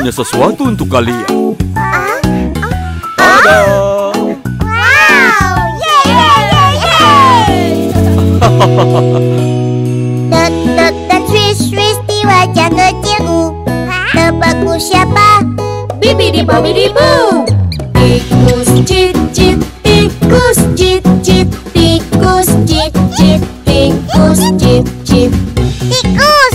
punya sesuatu untuk kalian. Ada. Wow! Yeay! Dan Swiss di wajah kecilku. Tebakku siapa? Bibidi Bobidi Boo. Tikus cit cit, tikus cit cit, tikus cit cit, tikus cit cit. Tikus!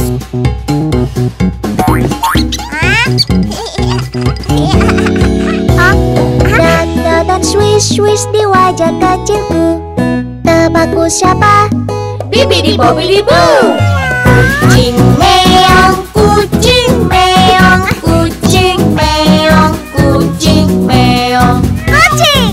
Dan Swiss di wajah kecilku. Tebakku siapa? Bibidi Bobidi Boo. Kucing meong, kucing meong, kucing meong, kucing meong. Kucing!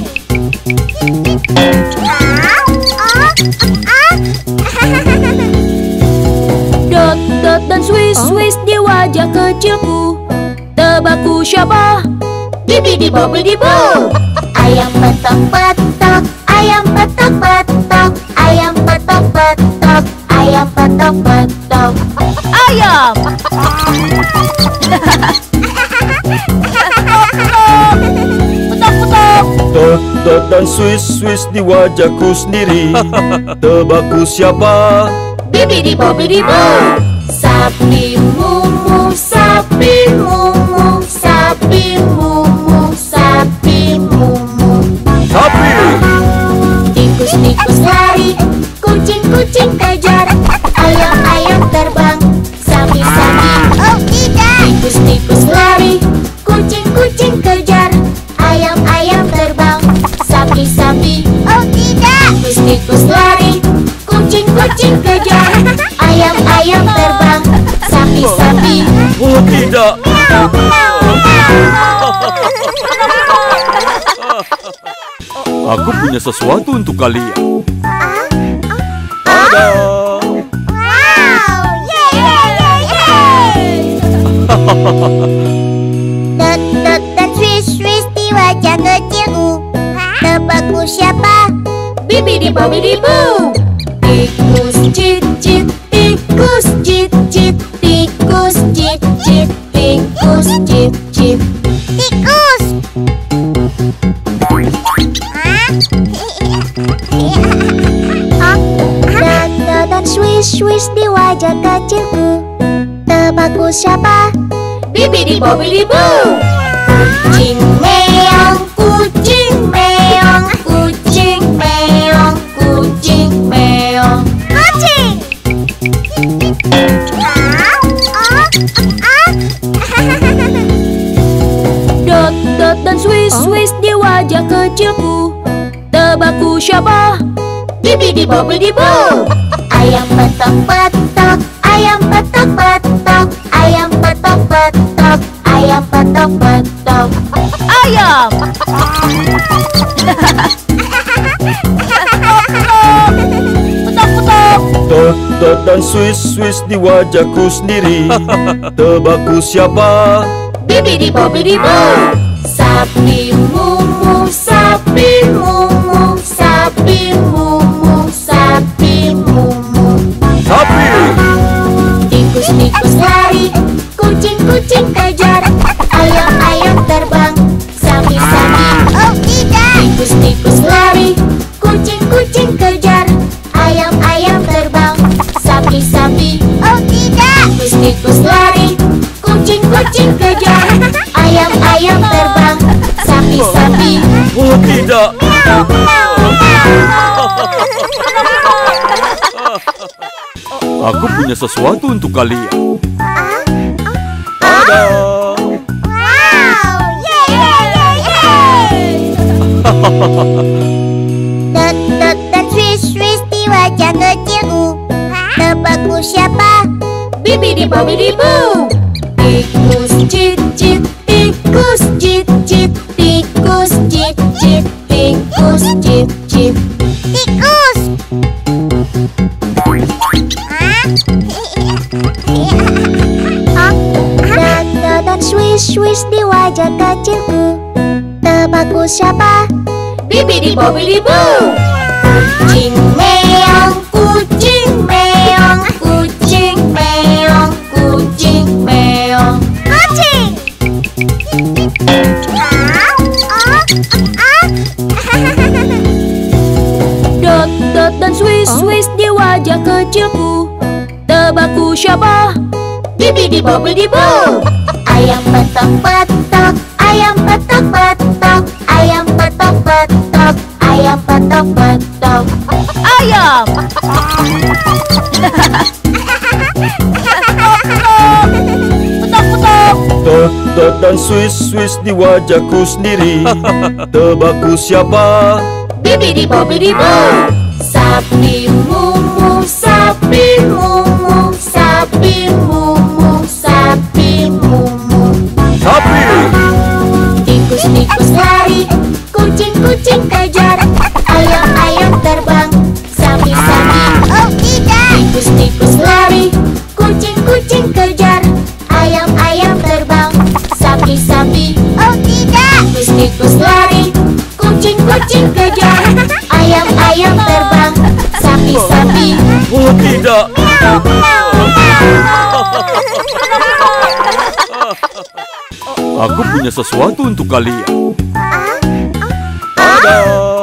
Dot dan Swiss di wajah kecilku. Tebakku siapa? Bibidi Bobidi Boo. Ayam petok-petok, ayam petok-petok, ayam petok-petok, ayam petok-petok. Ayam. Petok-petok. Dot dan Swiss di wajahku sendiri. Tebakku siapa? Bibidi Bobidi Boo. Sapi mumu, sapi mumu, sapi mumu, sapi mumu. Sapi. Tikus-tikus lari, kucing-kucing kejar, ayam-ayam terbang, sapi-sapi. Oh tidak! Tikus-tikus lari, kucing-kucing kejar, ayam-ayam terbang, sapi-sapi. Oh tidak! Tikus-tikus lari, kucing-kucing kejar, ayam-ayam terbang, sapi-sapi. Oh tidak. Aku punya sesuatu untuk kalian. Ada. Wow! Yeay! Dan Swiss di wajah kecilku. Tebakku siapa? Bibidi Bobidi Boo. Tikus cit cit, tikus cit cit, tikus cit cit, tikus cit cit. Tikus! Dan Swiss di wajah kecilku. Tebakku siapa? Bibidi Bobidi Boo. Kucing meong, kucing meong, kucing meong, kucing meong. Kucing! Dot dan Swiss di wajah kecilku. Tebakku siapa? Bibidi Bobidi Boo. Ayam petok-petok, ayam petok-petok, ayam petok-petok, ayam petok-petok. Ayam. Petok-petok. Dot dan Swiss di wajahku sendiri. Tebakku siapa? Bibidi Bobidi Boo. Sapi mumu, sapi mumu, sapi mumu, sapi mumu. Sapi. Tikus-tikus lari, kucing-kucing kejar, ayam-ayam terbang, sapi-sapi. Oh tidak! Tikus-tikus lari, kucing-kucing kejar, ayam-ayam terbang, sapi-sapi. Oh tidak! Tikus-tikus lari, kucing-kucing kejar, ayam-ayam terbang, sapi-sapi. Oh tidak. Aku punya sesuatu untuk kalian. Ada. Wow! Yeay! Dan Swiss di wajah kecilku. Tebakku siapa? Bibidi Bobidi Boo. Tikus cit cit, tikus cit cit, tikus cit cit, tikus cit cit. Tikus! Dan Swiss di wajah kecilku. Tebakku siapa? Bibidi Bobidi Boo. Kucing meong, kucing meong, kucing meong, kucing meong. Kucing! Aku siapa? Bibidi bobidi bu. Ayam petok petok, ayam petok petok, ayam petok petok, ayam petok petok. Ayam. Petok petok. Dot dan Swiss di wajahku sendiri. Tebakku siapa? Bibidi bobidi bu. Sapi mumu, sapi mumu, sapi mumu, sapi mumu. Sapi. Tikus-tikus lari, kucing-kucing kejar, ayam-ayam terbang, sapi-sapi. Oh tidak, Tikus-tikus lari, kucing-kucing kejar, ayam-ayam terbang, sapi-sapi. oh tidak, Tikus-tikus lari, kucing-kucing kejar, ayam-ayam terbang, sapi-sapi. Oh tidak. Aku punya sesuatu untuk kalian. Ada.